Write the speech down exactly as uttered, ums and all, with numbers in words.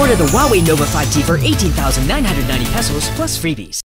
Order the Huawei Nova five T for eighteen thousand nine hundred ninety pesos plus freebies.